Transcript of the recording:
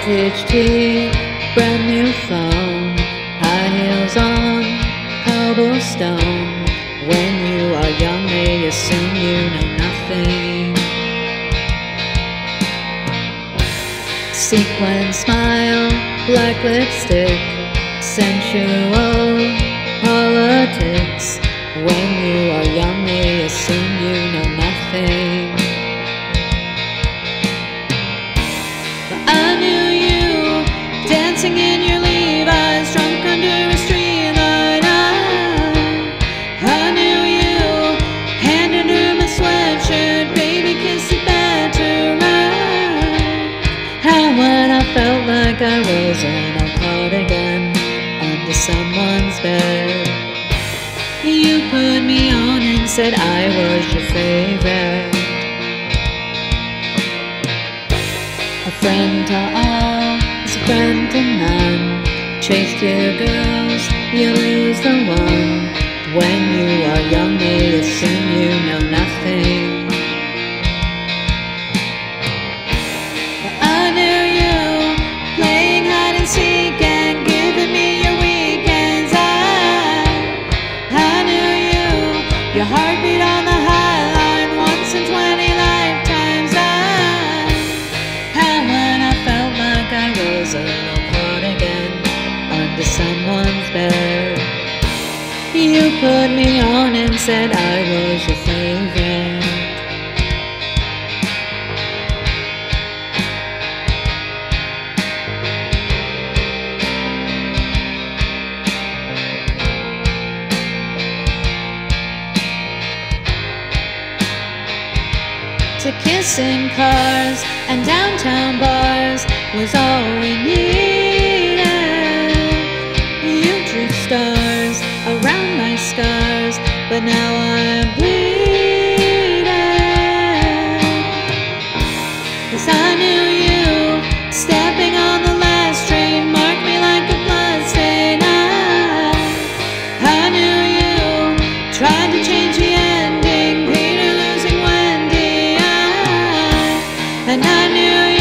Vintage tea, brand new phone, high heels on, cobblestone. When you are young they assume you know nothing. Sequin smile, black lipstick, sensual politics. When you are young they assume you know nothing. But I knew you dancing in your Levi's, drunk under a streetlight. I knew you, hand under my sweatshirt, baby kiss it better right. And when I felt like I was in a cardigan under someone's bed, you put me on and said I was your favorite. A friend to all is a friend to none. Chase your girls, you lose the one. When you are young they assume you know nothing. But I knew you playing hide and seek and giving me your weekends. I knew you, your heartbeat on the high line once in 20 lifetimes. And when I felt like I was in a cardigan under someone's bed, you put me on and said I was your favorite. To kiss in cars and downtown bars was all we needed. You drew stars around my scars, but now I'm bleeding. 'Cause I knew you stepping on the last train marked me like a bloodstain. I knew you tried to change the ending, Peter losing Wendy. And I knew